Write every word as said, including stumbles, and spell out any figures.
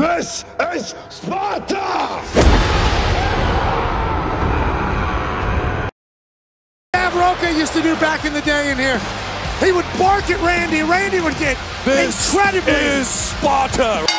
This is Sparta! Roca used to do back in the day in here. He would bark at Randy. Randy would get this incredibly. This is Sparta.